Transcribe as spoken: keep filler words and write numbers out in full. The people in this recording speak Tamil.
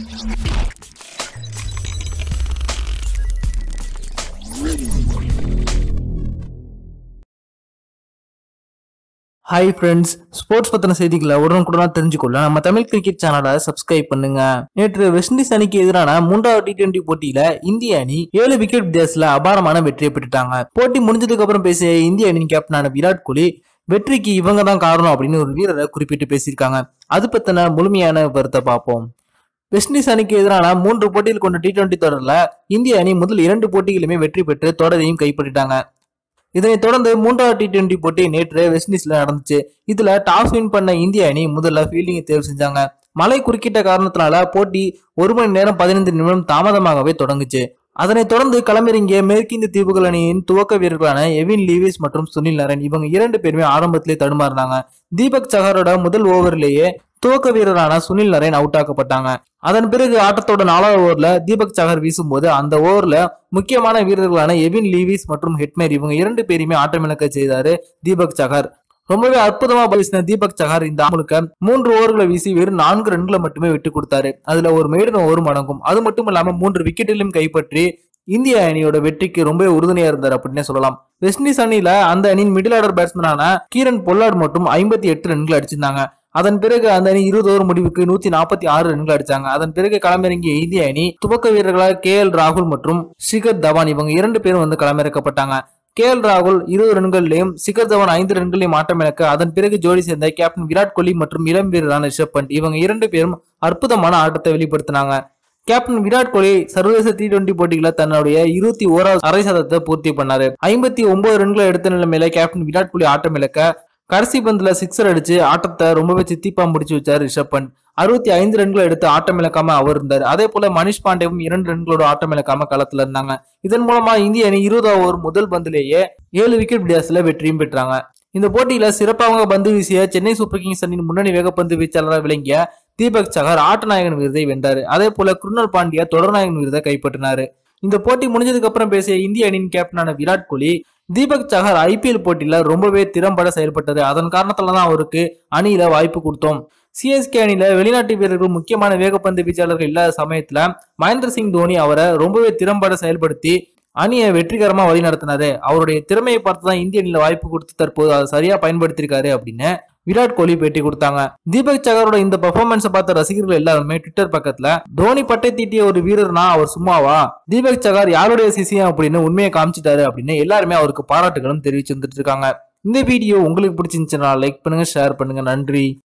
Hi friends, ஸ்போர்ட்ஸ் பத்தின செய்திகளை உடனுக்குடனா தெரிஞ்சுக்கொள்ள நம்ம தமிழ் கிரிக்கெட் சேனலை சப்ஸ்கிரைப் பண்ணுங்க. நேற்று வெஸ்ட் இண்டீஸ் அணிக்கு எதிரான மூன்றாவது டி டுவெண்டி போட்டியில இந்திய அணி ஏழு விக்கெட் வித்தியாசத்துல அபாரமான வெற்றியை பெற்றுட்டாங்க. போட்டி முடிஞ்சதுக்கு அப்புறம் பேசிய இந்திய அணியின் கேப்டனான விராட் கோலி வெற்றிக்கு இவங்க தான் காரணம் அப்படின்னு ஒரு வீரரை குறிப்பிட்டு பேசியிருக்காங்க. அது பத்தின முழுமையான விவரத்தை பார்ப்போம். வெஸ்ட் இண்டீஸ் அணிக்கு எதிரான மூன்று போட்டியில் கொண்ட டி டுவெண்டி தொடர்ல இந்திய அணி முதல் இரண்டு போட்டிகளுமே வெற்றி பெற்று தொடரையும் கைப்பற்றிட்டாங்க. இதனை தொடர்ந்து மூன்றாவது டி டுவெண்டி போட்டி நேற்று வெஸ்ட் இண்டீஸ்ல நடந்துச்சு. இதுல டாஸ் வின் பண்ண இந்திய அணி முதல்ல ஃபீல்டிங்கை தேர்வு செஞ்சாங்க. மழை குறுக்கிட்ட காரணத்தினால போட்டி ஒரு மணி நேரம் பதினைந்து நிமிடம் தாமதமாகவே தொடங்குச்சு. அதனைத் தொடர்ந்து களமிறங்கிய மேற்கிந்திய தீவுகள் அணியின் துவக்க வீரர்களான எவின் லீவிஸ் மற்றும் சுனில் நரேன் இவங்க இரண்டு பேருமே ஆரம்பத்திலே தடுமாறினாங்க. தீபக் சஹரோட முதல் ஓவரிலேயே துவக்க வீரரான சுனில் நரேன் அவுட் ஆக்கப்பட்டாங்க. அதன் பிறகு ஆட்டத்தோட நாலாவது ஓவர்ல தீபக் சஹர் வீசும்போது அந்த ஓவர்ல முக்கியமான வீரர்களான எவின் லீவிஸ் மற்றும் ஹெட்மேர் இவங்க இரண்டு பேருமே ஆட்டமிழக்க செய்தாரு தீபக் சஹர். ரொம்பவே அற்புதமா வீசின தீபக் சஹர் இந்த முழுக்க மூன்று ஓவர்களை வீசி வெறும் நான்கு ரன்களை மட்டுமே விட்டு கொடுத்தாரு. அதுல ஒரு மெய்டன் ஓவரும் அடங்கும். அது மட்டும் இல்லாம மூன்று விக்கெட்டிலும் கைப்பற்றி இந்திய அணியோட வெற்றிக்கு ரொம்ப உறுதுணையா இருந்தார் அப்படின்னே சொல்லலாம். வெஸ்ட் இண்டீஸ் அணியில அந்த அணியின் மிடில் ஆர்டர் பேட்ஸ்மேனான கீரன் பொல்லார்ட் மட்டும் ஐம்பத்தி எட்டு ரன்கள் அடிச்சிருந்தாங்க. அதன் பிறகு அந்த அணி இருபது ஓவர் முடிவுக்கு நூத்தி நாற்பத்தி ஆறு ரன்கள் அடிச்சாங்க. அதன் பிறகு களமிறங்கிய இந்திய அணி துவக்க வீரர்களாக கே எல் ராகுல் மற்றும் ஷிகர் தவான் இவங்க இரண்டு பேரும் வந்து களமிறக்கப்பட்டாங்க. கே எல் ராகுல் இருபது ரன்கள்லையும் ஷிகர் தவான் ஐந்து ரன்களையும் ஆட்டமிழக்க அதன் பிறகு ஜோடி சேர்ந்த கேப்டன் விராட் கோலி மற்றும் இளம் வீரரான ரிஷப் பண்ட் இவங்க இரண்டு பேரும் அற்புதமான ஆட்டத்தை வெளிப்படுத்தினாங்க. கேப்டன் விராட் கோலி சர்வதேச டி டுவெண்டி போட்டிகளை தன்னுடைய இருபத்தி ஓராவது அரை சதத்தை பூர்த்தி பண்ணாரு. ஐம்பத்தி ஒன்பது ரன்களை எடுத்த நிலைமையில கேப்டன் விராட் கோலி ஆட்டமிழக்க கடைசி பந்துல சிக்ஸர் அடிச்சு ஆட்டத்தை ரொம்பவே சித்திப்பா முடிச்சு வச்சாரு ரிஷப் பண்ட். அறுபத்தி ஐந்து ரன்களை எடுத்து ஆட்டம் இழக்காம அவர் இருந்தார். அதே போல மனிஷ் பாண்டேவும் இரண்டு ரன்களோட ஆட்டம் இழக்காம களத்துல இருந்தாங்க. இதன் மூலமா இந்திய அணி இருபதாவது ஓவர் முதல் பந்திலேயே ஏழு விக்கெட் வித்தியாசத்துல வெற்றியும் பெற்றாங்க. இந்த போட்டியில சிறப்பாக பந்து வீசிய சென்னை சூப்பர் கிங்ஸ் அணியின் முன்னணி வேகப்பந்து வீச்சாளராக விளங்கிய தீபக் சஹர் ஆட்ட நாயகன் விருதை வென்றாரு. அதே போல குருணல் பாண்டியா தொடர்நாயகன் விருதை கைப்பற்றினாரு. இந்த போட்டி முடிஞ்சதுக்கு அப்புறம் பேசிய இந்திய அணியின் கேப்டனான விராட் கோலி தீபக் சஹர் ஐபிஎல் போட்டியில ரொம்பவே திறம்பட செயல்பட்டது. அதன் காரணத்துலதான் அவருக்கு அணியில வாய்ப்பு கொடுத்தோம். சிஎஸ்கே அணியில வெளிநாட்டு வீரர்கள் முக்கியமான வேகப்பந்து வீச்சாளர்கள் இல்லாத சமயத்துல மகேந்திர சிங் தோனி அவரை ரொம்பவே திறம்பட செயல்படுத்தி அணியை வெற்றிகரமா வழி நடத்தினாரு. அவருடைய திறமையை பார்த்துதான் இந்திய அணியில வாய்ப்பு கொடுத்து தற்போது அதை சரியா பயன்படுத்திருக்காரு அப்படின்னு விராட் கோலி பேட்டி கொடுத்தாங்க. தீபக் சஹரோட இந்த பெர்ஃபார்மன்ஸை பார்த்த ரசிகர்கள் எல்லாருமே ட்விட்டர் பக்கத்துல தோனி பட்டை தீட்டிய ஒரு வீரர்னா அவர் சும்மாவா, தீபக் சஹர் யாருடைய சிசியம் அப்படின்னு உண்மையை காமிச்சிட்டாரு அப்படின்னு எல்லாருமே அவருக்கு பாராட்டுகளும் தெரிவிச்சு வந்துட்டு இருக்காங்க. இந்த வீடியோ உங்களுக்கு பிடிச்சிருந்துச்சுன்னா லைக் பண்ணுங்க, ஷேர் பண்ணுங்க. நன்றி.